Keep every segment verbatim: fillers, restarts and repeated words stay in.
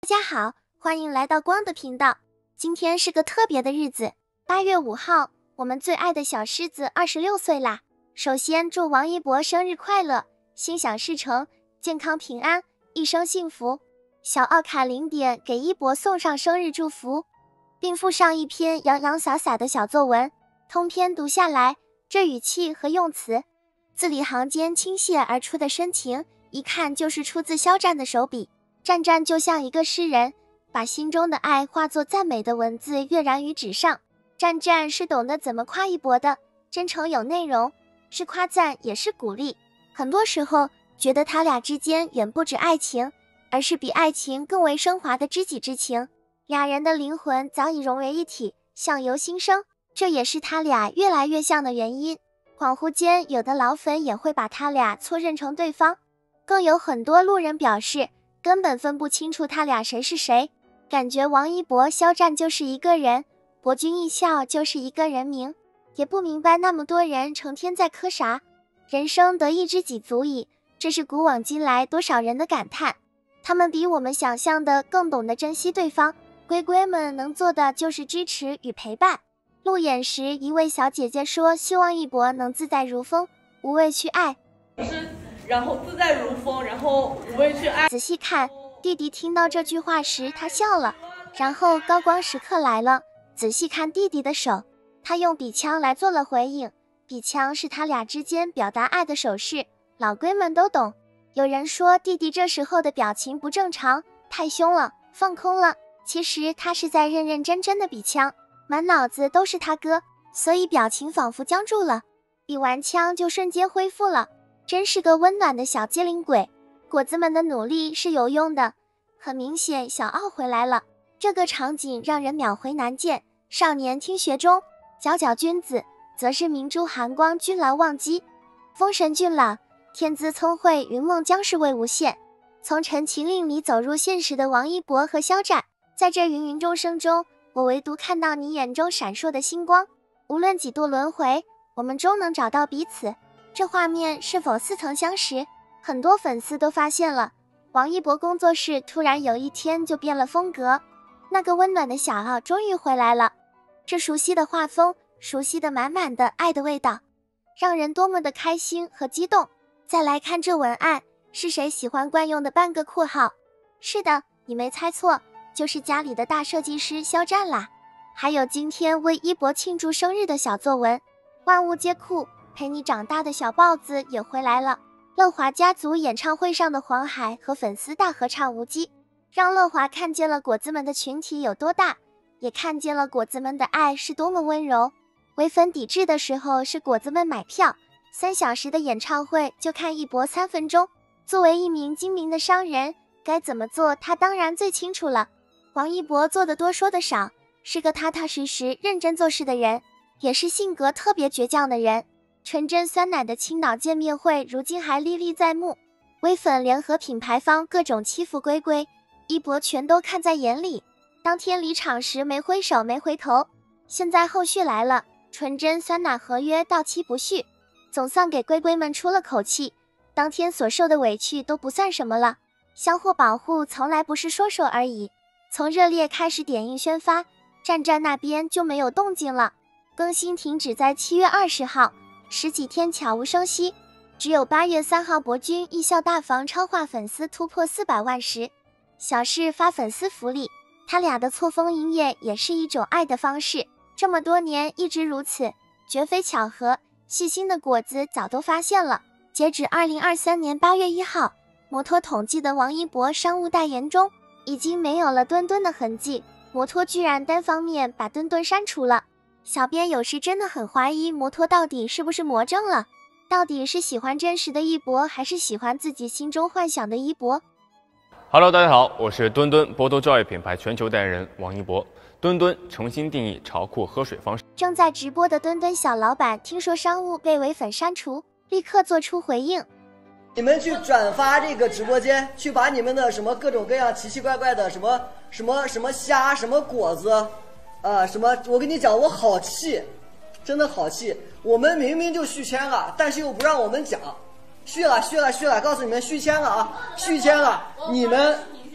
大家好，欢迎来到光的频道。今天是个特别的日子，八月五号，我们最爱的小狮子二十六岁啦。首先祝王一博生日快乐，心想事成，健康平安，一生幸福。小奥卡零点给一博送上生日祝福，并附上一篇洋洋洒洒的小作文，通篇读下来，这语气和用词，字里行间倾泻而出的深情，一看就是出自肖战的手笔。战战就像一个诗人，把心中的爱化作赞美的文字跃然于纸上。战战是懂得怎么夸一博的，真诚有内容，是夸赞也是鼓励。很多时候觉得他俩之间远不止爱情，而是比爱情更为升华的知己之情。俩人的灵魂早已融为一体，相由心生，这也是他俩越来越像的原因。恍惚间，有的老粉也会把他俩错认成对方，更有很多路人表示根本分不清楚他俩谁是谁，感觉王一博、肖战就是一个人，博君一笑就是一个人名，也不明白那么多人成天在磕啥。人生得一知己足矣，这是古往今来多少人的感叹。他们比我们想象的更懂得珍惜对方，龟龟们能做的就是支持与陪伴。路演时，一位小姐姐说希望一博能自在如风，无畏去爱。 然后自在如风，然后无畏去爱。 仔细看，弟弟听到这句话时他笑了，然后高光时刻来了，仔细看弟弟的手，他用笔枪来做了回应，笔枪是他俩之间表达爱的手势，老龟们都懂。有人说弟弟这时候的表情不正常，太凶了，放空了，其实他是在认认真真的比枪，满脑子都是他哥，所以表情仿佛僵住了，比完枪就瞬间恢复了。真是个温暖的小机灵鬼，果子们的努力是有用的。很明显，小奥回来了，这个场景让人秒回难见。少年听学中，皎皎君子，则是明珠寒光，君劳忘机。风神俊朗，天资聪慧，云梦将是为无限。从陈情令里走入现实的王一博和肖战，在这芸芸众生中，我唯独看到你眼中闪烁的星光。无论几度轮回，我们终能找到彼此。这画面是否似曾相识？很多粉丝都发现了，王一博工作室突然有一天就变了风格，那个温暖的小奥终于回来了。这熟悉的画风，熟悉的满满的爱的味道，让人多么的开心和激动。再来看这文案，是谁喜欢惯用的半个括号？是的，你没猜错，就是家里的大设计师肖战啦。还有今天为一博庆祝生日的小作文，万物皆酷，陪你长大的小豹子也回来了。乐华家族演唱会上的黄海和粉丝大合唱无羁，让乐华看见了果子们的群体有多大，也看见了果子们的爱是多么温柔。唯粉抵制的时候是果子们买票，三小时的演唱会就看一博三分钟。作为一名精明的商人，该怎么做他当然最清楚了。王一博做的多说的少，是个踏踏实实认真做事的人，也是性格特别倔强的人。纯真酸奶的青岛见面会如今还历历在目，微粉联合品牌方各种欺负龟龟，一博全都看在眼里。当天离场时没挥手没回头，现在后续来了，纯真酸奶合约到期不续，总算给龟龟们出了口气，当天所受的委屈都不算什么了。相互保护从来不是说说而已，从热烈开始点映宣发，战战那边就没有动静了，更新停止在七月二十号。十几天悄无声息，只有八月三号博君艺校大房超话粉丝突破四百万时，小事发粉丝福利，他俩的错峰营业也是一种爱的方式，这么多年一直如此，绝非巧合，细心的果子早都发现了。截止二零二三年八月一号，摩托统计的王一博商务代言中已经没有了墩墩的痕迹，摩托居然单方面把墩墩删除了。小编有时真的很怀疑摩托到底是不是魔怔了，到底是喜欢真实的一博，还是喜欢自己心中幻想的一博。 Hello， 大家好，我是墩墩波多教育品牌全球代言人王一博。墩墩重新定义潮酷喝水方式。 正在直播的墩墩小老板听说商务被唯粉删除，立刻做出回应。 你们去转发这个直播间，去把你们的什么各种各样奇奇怪怪的什么什么什么虾、什么果子。 啊，什么？我跟你讲，我好气，真的好气。我们明明就续签了，但是又不让我们讲，续了，续了，续了，告诉你们续签了啊，续签了。你们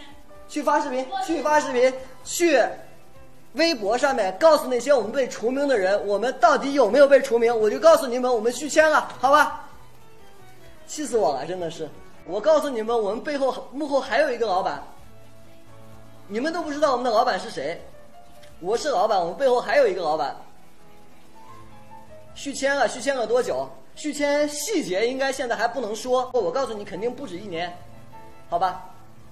去发视频，去发视频，去微博上面告诉那些我们被除名的人，我们到底有没有被除名？我就告诉你们，我们续签了，好吧？气死我了，真的是！我告诉你们，我们背后幕后还有一个老板，你们都不知道我们的老板是谁。我是老板，我们背后还有一个老板。续签了，续签了多久？续签细节应该现在还不能说，我告诉你，肯定不止一年，好吧？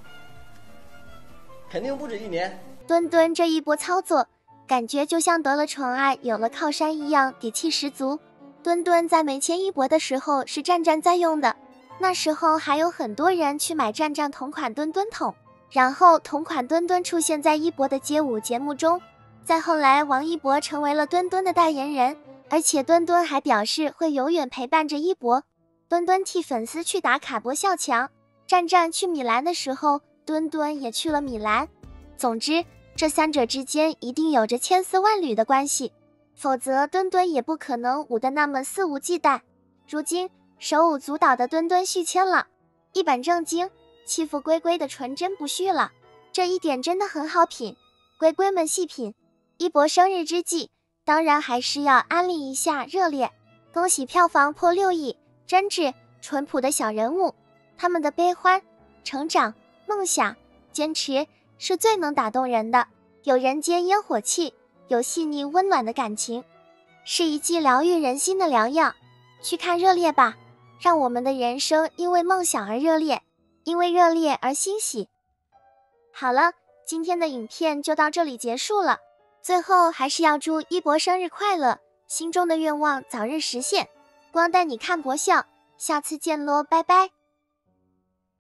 肯定不止一年。 墩墩这一波操作，感觉就像得了宠爱，有了靠山一样，底气十足。墩墩在没签一博的时候是战战在用的，那时候还有很多人去买战战同款墩墩桶，然后同款墩墩出现在一博的街舞节目中。再后来，王一博成为了墩墩的代言人，而且墩墩还表示会永远陪伴着一博。墩墩替粉丝去打卡博笑墙，战战去米兰的时候，墩墩也去了米兰。总之，这三者之间一定有着千丝万缕的关系，否则墩墩也不可能舞得那么肆无忌惮。如今手舞足蹈的墩墩续签了，一本正经欺负龟龟的纯真不续了，这一点真的很好品，龟龟们细品。一博生日之际，当然还是要安利一下热烈，恭喜票房破六亿，真挚淳朴的小人物，他们的悲欢、成长、梦想、坚持是最能打动人的，有人间烟火气，有细腻温暖的感情，是一剂疗愈人心的良药。去看热烈吧，让我们的人生因为梦想而热烈，因为热烈而欣喜。好了，今天的影片就到这里结束了。最后还是要祝一博生日快乐，心中的愿望早日实现。光带你看博笑，下次见喽，拜拜。